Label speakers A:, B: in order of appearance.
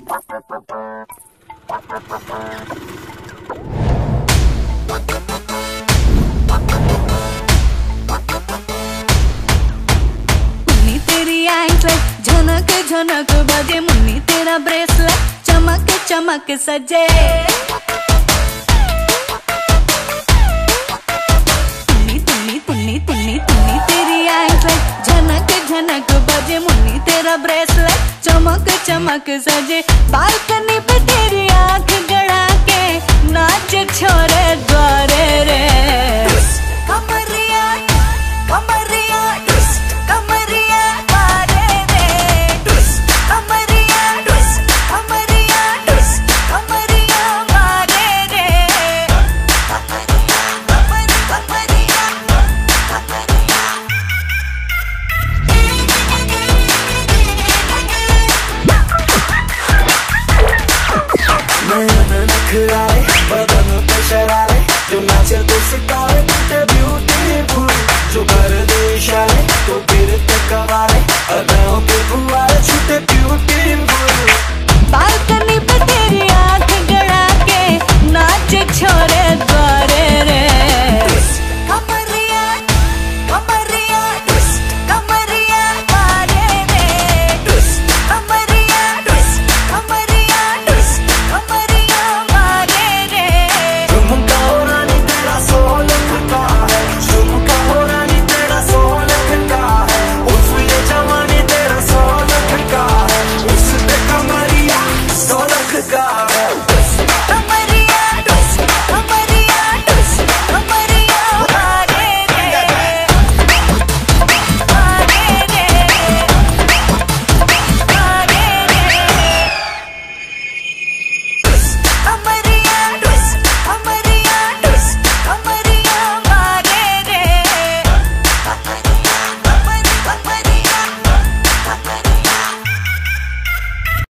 A: तेरी एंकलेट झनक झनक बजे, मुन्नी तेरा ब्रेसलेट चमक चमक सजे। तुन्नी तेरी एंकलेट झनक झनक बजे, मुन्नी तेरा ब्रेसलेट चमक चमक सजे। बालकनी पे तेरी आंख गड़ा के नाच छोरे द्वारे रे। कमरिया कमरिया कमरिया मारे रे, कमरिया कमरिया कमरिया मारे रे।
B: नखरा